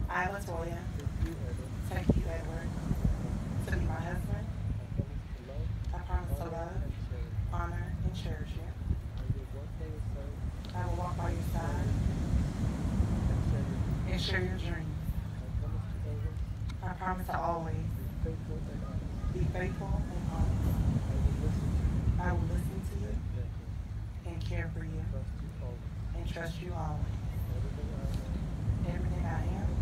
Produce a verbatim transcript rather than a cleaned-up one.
I, Latoya, take you, Edward, to be my husband. I promise to love, honor, and cherish you. I will walk by your side and share your dreams. I promise to always be faithful and honest. I will listen to you and care for you and trust you always. Everything I am